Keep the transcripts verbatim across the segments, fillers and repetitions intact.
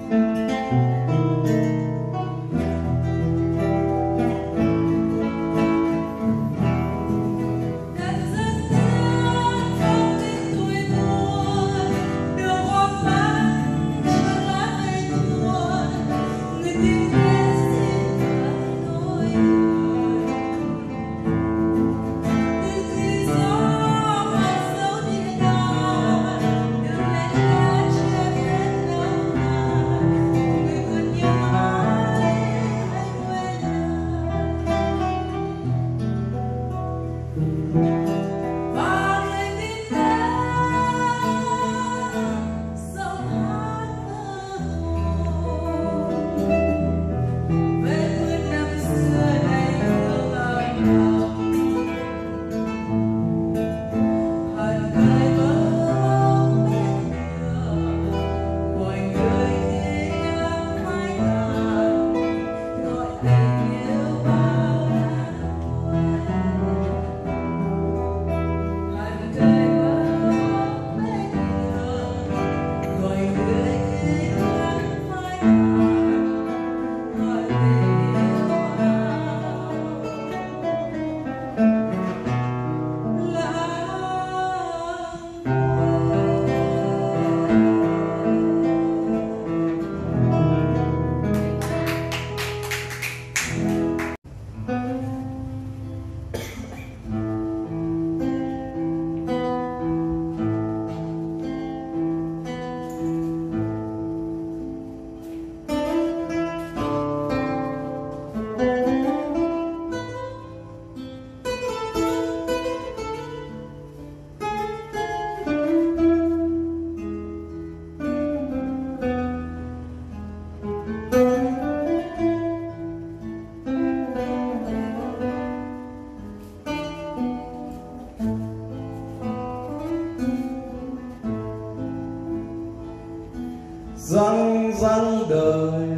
răng răng đời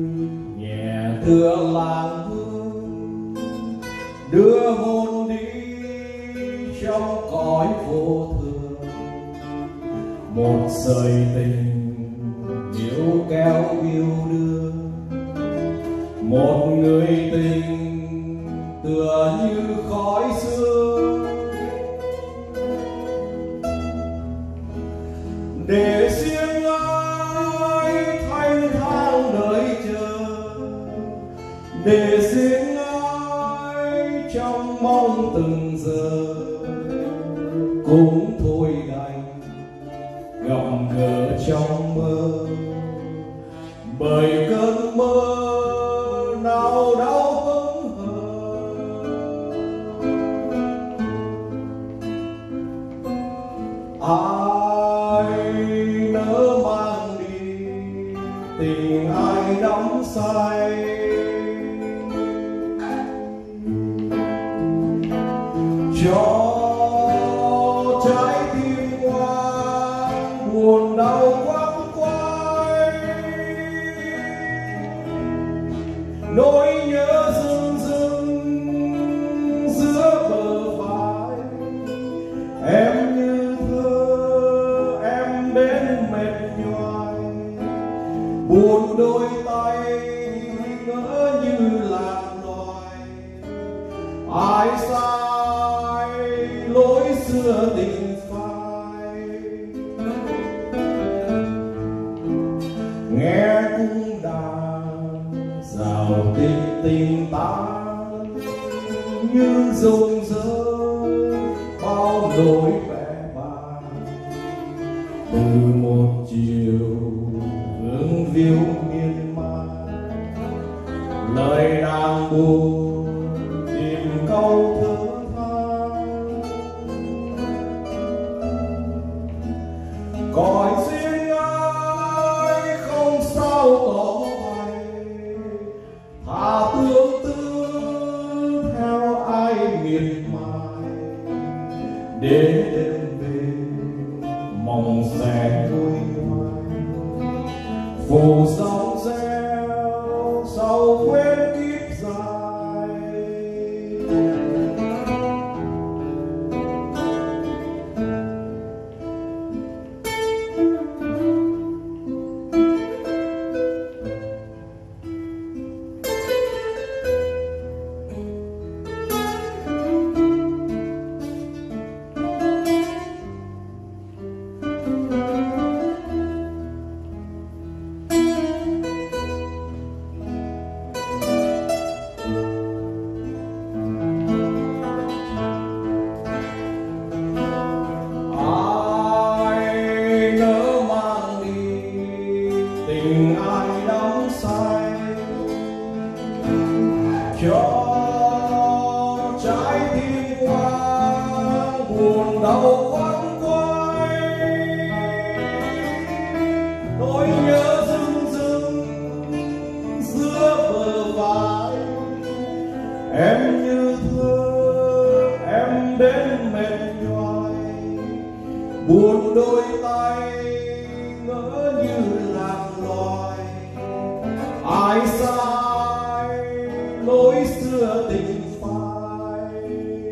nhẹ tựa làng hương đưa hồn đi trong cõi vô thường. Một sợi tình níu kéo yêu đương, một người tình tựa như khói sương để riêng ai thanh thang đợi chờ, để riêng ai trong mong từng giờ cũng thôi đành gặp gỡ trong mơ, bởi cơn mơ nào đau hững hờ. Ai nỡ mang đi tình ai đắm say, cho trái tim hoang buồn đau quăng quay, nỗi nhớ rưng rưng giữa bờ vai. Em như thơ em đến mệt nhoài, buồn đôi tay ngỡ như lạc loài. Ai sai lối xưa tình phai, nghe cung đàn rào tình tình tán như rụng rơi bao nỗi vẻ vang. Từ một chiều vương víu miên man, lời nàng buồn tìm câu thơ than. Cõi riêng ai không sao tỏ bày, thà tương tư theo ai miệt mài, để đêm về mong sẽ vui hoài. Phù sóng reo sau quên kiếp dài. ai đắm say cho trái tim hoang buồn đau quằn quay. Nỗi nhớ rưng rưng giữa bờ vai, em như thơ em đến mệt nhoài, buồn đôi tay ngỡ như lạc loài. Ai sai lối xưa tình phai,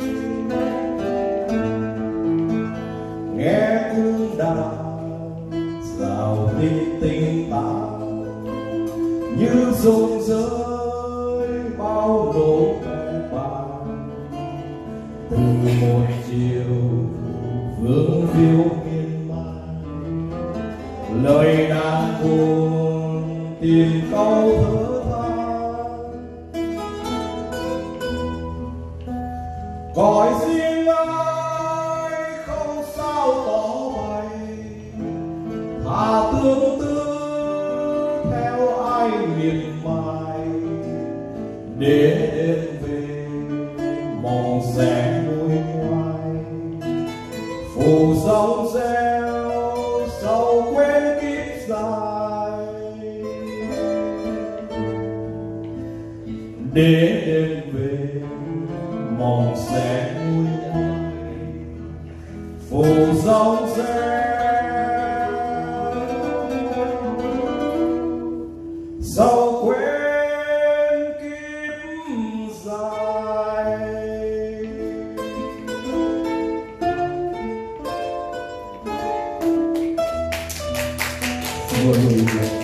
nghe cung đàn rào tình tình ta như rụng rơi bao nỗi mẹ bàn. Từ một chiều vương phiêu miên man, lời đàn buồn tìm câu thở than. Cõi riêng ai không sao tỏ bày, thà tương tư theo ai miệt mài. Để đêm về mong sẽ nuôi ngoài, phù sóng reo sầu quên kiếp dài. Để đêm về mong sẽ nuôi ngoài, phù sóng reo sầu quên kiếp dài. Ôi,